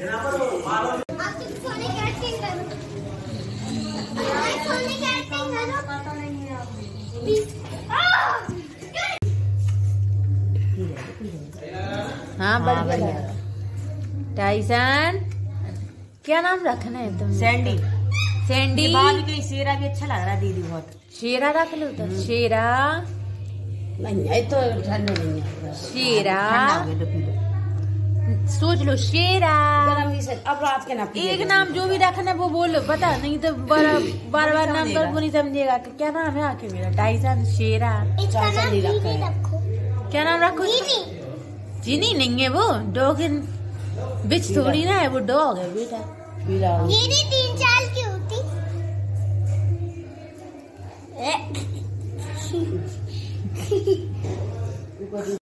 हाँ बढ़िया। टाइसन क्या नाम रखना है तुम? सैंडी। सैंडी। भी शेरा भी अच्छा लग रहा है दीदी बहुत। शेरा रख लो तो। शेरा नहीं है तो ठंडा नहीं है। शेरा सोच लो। शेरा अब रात के ना एक नाम जो भी रखना है वो बोलो, पता नहीं तो बार बार नाम कर वो नहीं समझेगा कि क्या नाम है आखिर मेरा। टाइसन शेरा क्या नाम रखो? चीनी नहीं है वो, डॉग बिच थोड़ी ना है वो, डॉग है बेटा। 3 साल की होती।